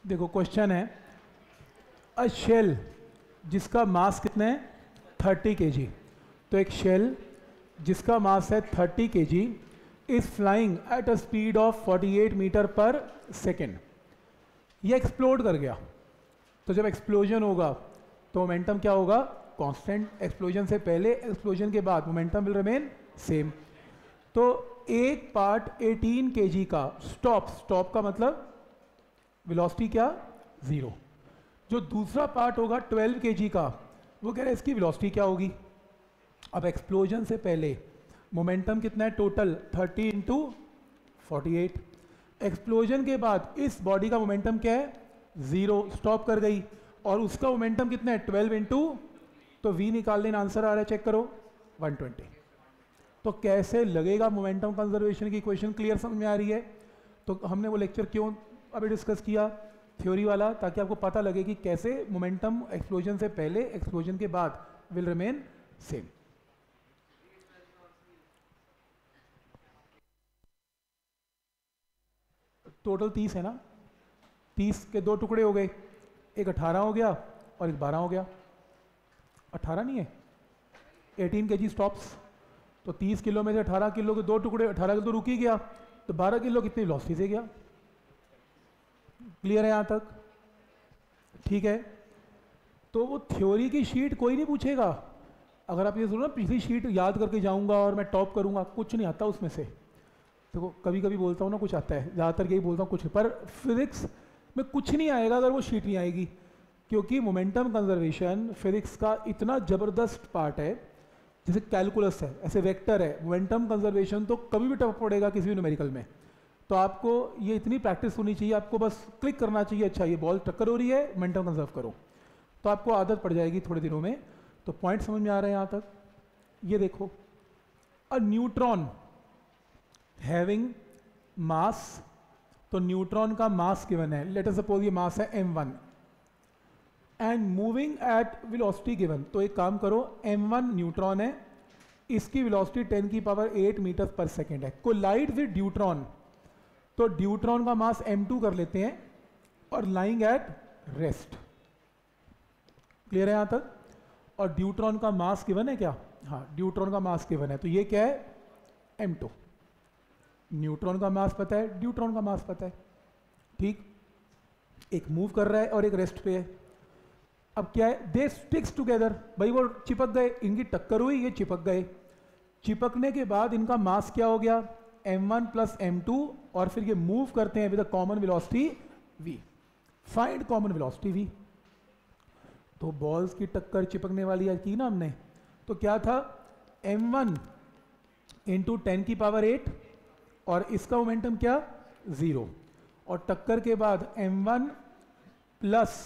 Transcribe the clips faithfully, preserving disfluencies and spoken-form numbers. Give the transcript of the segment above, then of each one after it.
देखो क्वेश्चन है, a shell जिसका मास कितना है थर्टी केजी, तो एक शेल जिसका मास है thirty KG is flying at a speed of forty eight meter per second. ये एक्सप्लोड कर गया, तो जब एक्सप्लोजन होगा तो मोमेंटम क्या होगा, कांस्टेंट। एक्सप्लोजन से पहले, एक्सप्लोजन के बाद मोमेंटम विल रिमेन सेम। तो एक पार्ट एटीन केजी का स्टॉप, स्टॉप का मतलब वेलोसिटी क्या, जीरो। जो दूसरा पार्ट होगा ट्वेल्व केजी का, वो कह रहे हैं इसकी वेलोसिटी क्या होगी। अब एक्सप्लोजन से पहले मोमेंटम कितना है total, thirty into forty eight. Explosion के बाद इस बॉडी का मोमेंटम क्या है, जीरो, स्टॉप कर गई, और उसका मोमेंटम कितना है ट्वेल्व इंटू, तो वी निकाल लेना, आंसर आ रहा है, चेक करो वन ट्वेंटी। तो कैसे लगेगा मोमेंटम कंजर्वेशन की इक्वेशन, क्लियर समझ में आ रही है। तो हमने वो लेक्चर क्यों अभी डिस्कस किया, थ्योरी वाला, ताकि आपको पता लगे कि कैसे मोमेंटम एक्सप्लोजन से पहले, एक्सप्लोजन के बाद विल रिमेन सेम। टोटल तीस है ना, तीस के दो टुकड़े हो गए, एक अठारह हो गया और एक बारह हो गया। अठारह नहीं है, एटीन के जी स्टॉप्स, तो तीस किलो में से अठारह किलो के दो टुकड़े, अठारह किलो तो रुक ही गया, तो बारह किलो कितनी वेलोसिटी से गया। क्लियर है यहाँ तक, ठीक है। तो वो थ्योरी की शीट कोई नहीं पूछेगा। अगर आप ये सुनो ना, पिछली शीट याद करके जाऊंगा और मैं टॉप करूंगा, कुछ नहीं आता उसमें से। देखो कभी कभी बोलता हूँ ना कुछ आता है, ज़्यादातर यही बोलता हूँ कुछ, पर फिजिक्स में कुछ नहीं आएगा अगर वो शीट नहीं आएगी, क्योंकि मोमेंटम कंजर्वेशन फिजिक्स का इतना ज़बरदस्त पार्ट है। जैसे कैलकुलस है, ऐसे वेक्टर है, मोमेंटम कंजर्वेशन तो कभी भी टफ पड़ेगा किसी भी न्यूमेरिकल में। तो आपको ये इतनी प्रैक्टिस होनी चाहिए, आपको बस क्लिक करना चाहिए, अच्छा ये बॉल टक्कर हो रही है, मोमेंटम कंजर्व करो, तो आपको आदत पड़ जाएगी थोड़े दिनों में। तो पॉइंट समझ में आ रहे हैं यहाँ तक। ये देखो, अ न्यूट्रॉन हैविंग मास, तो न्यूट्रॉन का मास गिवन है, लेट अस सपोज ये मास है M one, and moving at velocity given. तो एक काम करो, एम वन न्यूट्रॉन है, इसकी वेलोसिटी टेन की power eight meter per second है, कोलाइड विद ड्यूट्रॉन, तो ड्यूट्रॉन का मास एम टू कर लेते हैं और लाइंग एट रेस्ट। क्लियर है यहां तक। और ड्यूट्रॉन का मास गिवन है क्या, हाँ ड्यूट्रॉन का मास गिवन है, तो ये क्या है एम टू। न्यूट्रॉन का मास पता है, ड्यूट्रॉन का मास पता है, ठीक। एक मूव कर रहा है और एक रेस्ट पे है। अब क्या है, दे स्टिक्स टुगेदर, भाई वो चिपक गए, इनकी टक्कर हुई, ये चिपक गए। चिपकने के बाद इनका मास क्या हो गया, M one plus M two, और फिर ये मूव करते हैं with common velocity v। Find common velocity v। तो बॉल्स की टक्कर चिपकने वाली आज की ना हमने, तो क्या था एम वन इंटू टेन की पावर एट, और इसका मोमेंटम क्या जीरो, और टक्कर के बाद M one plus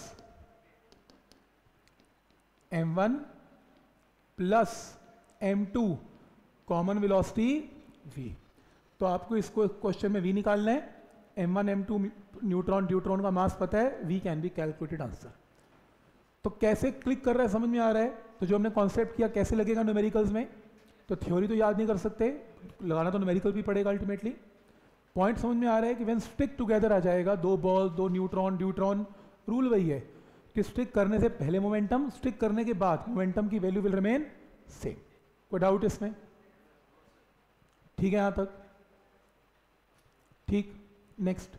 M one plus M two common velocity v। तो आपको इसको क्वेश्चन में v निकालना है, M one M two neutron deuteron का मास पता है, v can be calculated answer. तो कैसे क्लिक कर रहा है समझ में आ रहा है। तो जो हमने कॉन्सेप्ट किया कैसे लगेगा न्यूमेरिकल्स में, तो थ्योरी तो याद नहीं कर सकते, लगाना तो न्यूमेरिकल भी पड़ेगा अल्टीमेटली। पॉइंट समझ में आ रहा है कि व्हेन स्टिक टुगेदर आ जाएगा, दो बॉल, दो न्यूट्रॉन ड्यूट्रॉन, रूल वही है कि स्टिक करने से पहले मोमेंटम, स्टिक करने के बाद मोमेंटम की वैल्यू विल रिमेन सेम। कोई डाउट इसमें, ठीक है यहां तक, ठीक। नेक्स्ट,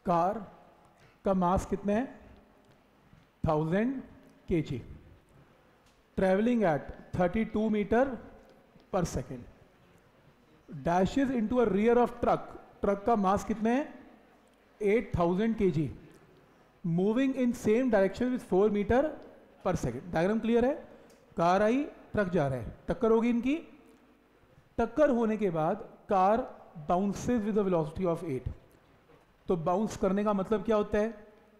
कार का मास कितने है, thousand K G, travelling at thirty two metre per second, dashes into a rear of truck, truck का मास कितने हैं, eight thousand K G, moving in same direction with four metre per second. Diagram clear है? Car आई, truck जा रहा है, टक्कर होगी इनकी, टक्कर होने के बाद car bounces with the velocity of eight. तो बाउंस करने का मतलब क्या होता है,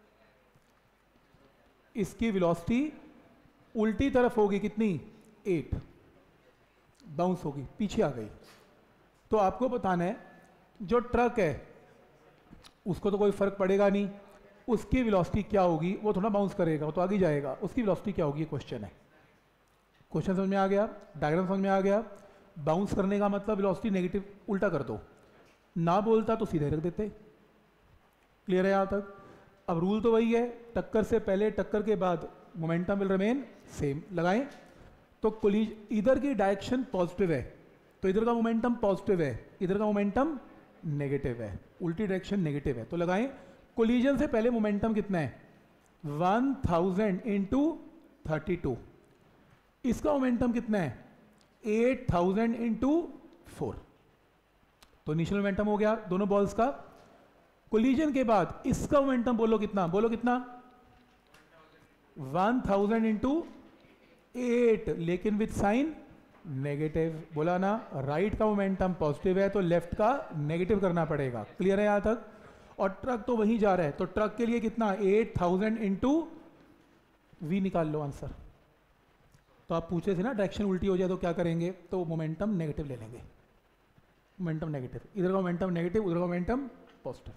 इसकी वेलोसिटी उल्टी तरफ होगी, कितनी, एट, बाउंस होगी, पीछे आ गई। तो आपको बताना है जो ट्रक है उसको तो कोई फर्क पड़ेगा नहीं, उसकी वेलोसिटी क्या होगी, वो थोड़ा बाउंस करेगा, वो तो आगे जाएगा, उसकी वेलोसिटी क्या होगी, ये क्वेश्चन है। क्वेश्चन समझ में आ गया, डायग्राम समझ में आ गया। बाउंस करने का मतलब वेलोसिटी नेगेटिव उल्टा कर दो, ना बोलता तो सीधे रख देते। क्लियर है यहाँ तक? अब रूल तो वही है, टक्कर से पहले टक्कर के बाद मोमेंटम विल रिमेन सेम। लगाएं तो कोलिज, इधर की डायरेक्शन पॉजिटिव है तो इधर का मोमेंटम पॉजिटिव है, इधर का मोमेंटम नेगेटिव है, उल्टी डायरेक्शन नेगेटिव है। तो लगाएं कोलिजन से पहले मोमेंटम कितना है, one thousand into thirty two, इसका मोमेंटम कितना है, एट थाउजेंड इंटू फोर। तो इनिशियल मोमेंटम हो गया दोनों बॉल्स का। कोलिजन के बाद इसका मोमेंटम बोलो कितना, बोलो कितना, वन थाउजेंड इंटू एट, लेकिन विथ साइन नेगेटिव। बोला ना, राइट का मोमेंटम पॉजिटिव है तो लेफ्ट का नेगेटिव करना पड़ेगा। क्लियर है यहां तक? और ट्रक तो वहीं जा रहा है तो ट्रक के लिए कितना, एट थाउजेंड इंटू वी, निकाल लो आंसर। तो आप पूछे थे ना डायरेक्शन उल्टी हो जाए तो क्या करेंगे, तो मोमेंटम नेगेटिव ले लेंगे, मोमेंटम नेगेटिव, इधर का मोमेंटम नेगेटिव, उधर का मोमेंटम पॉजिटिव।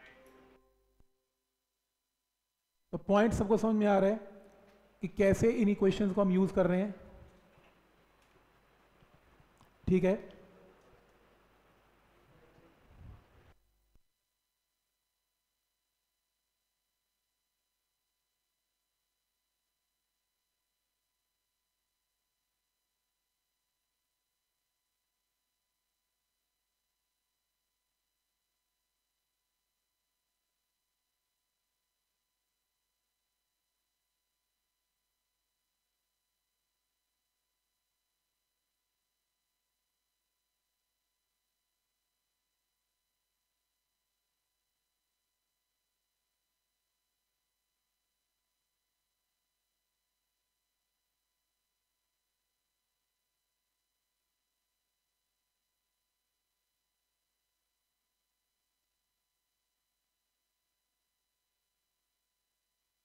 तो पॉइंट सबको समझ में आ रहा है कि कैसे इन इक्वेशंस को हम यूज कर रहे हैं? ठीक है,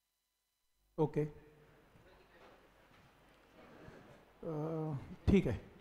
ओके, ठीक है।